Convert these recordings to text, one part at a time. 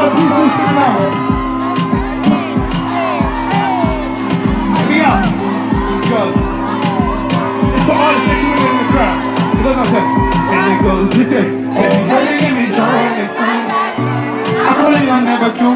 please listen now. Hear me out. Girls. It's for all the sexy women in the crowd. It goes on to and it goes, listen. Baby girl, you give me joy next time. I call you, I'll never kill.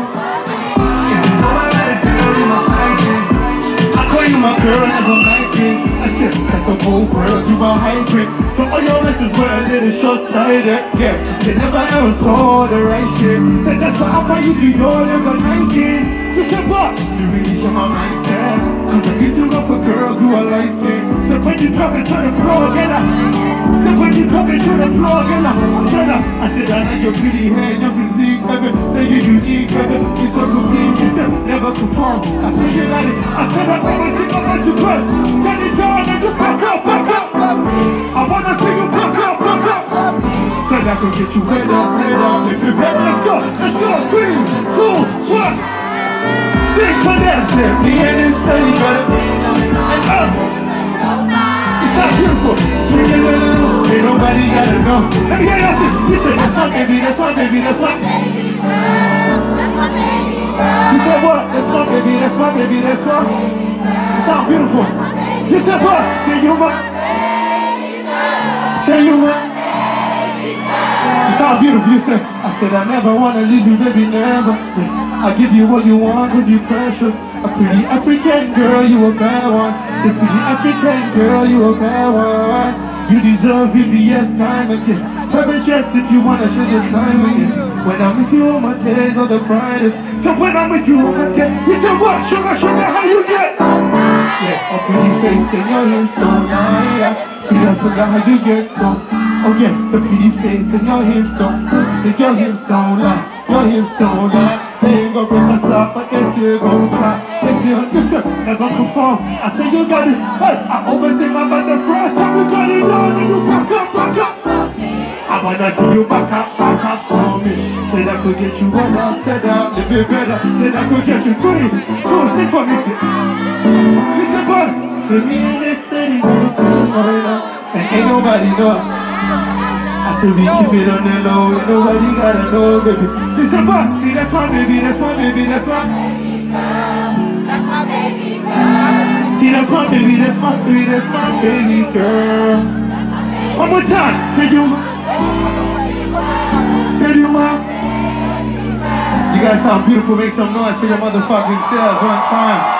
You my girl, never like it. I said, that's the whole world, you my hybrid. So all your misses were a little short-sighted. Yeah, they never ever saw the right shit. Said that's what I you do, you'll never like it. You said what? You really show my mindset. Cause I used to go for girls who are light-skinned. So when you drop it to the floor, get up. So when you drop it to the floor, get up. Get up. I said, I like your pretty hair, your physique, baby. Say you're unique, baby. You're so complete, you still never perform. I said you got it. I said I never think about you first. Get it down and you back up, back up. I wanna see you back up, back up. Said I could get you wet, I said I'll make you better. Let's go, 3, 2, 1. Sing for them, say me and this thing, baby. And up. It's not beautiful. Ain't nobody gotta know. Let me hear you sing. You said that's my baby, that's my baby, that's my baby girl. That's my baby girl. You said what? That's my baby, that's my baby, that's my baby girl. It sounds beautiful. You said what? Say you my baby girl. Say you my baby girl. It sounds beautiful. You said, I said I never wanna lose you, baby, never. Yeah. I give you what you want, cause you precious. A pretty African girl, you a bad one. Say pretty African girl, you a bad one. You deserve VVS time, and say private chest if you wanna share your time with me. When I'm with you, all my days are the brightest. So when I'm with you, all my days. You say what? Sugar, sugar, how you get? Yeah, a pretty face and your hips don't lie. Yeah, pretty, I forgot how you get so. Oh yeah, the pretty face and your hips don't. I said your hips don't lie. Your hips don't lie. They ain't gonna bring us up, but they still gon' try. They still, listen, never conform. I say you got it. Hey, I always think about the first time you got it done and you back up, back up. I wanna see you back up for me. Say that could get you what I said out, live it better. Say that could get you 3, 2, sing for me. Listen, boy. Say me in this city, and ain't nobody know. I said we keep it on the low, ain't nobody gotta know, baby. Listen, but see that's my baby, that's my baby, that's my baby girl. That's my baby girl. See that's my baby, that's my baby, that's my baby girl. One more time, say you ma. Say you ma. You guys sound beautiful, make some noise for your motherfucking selves one time.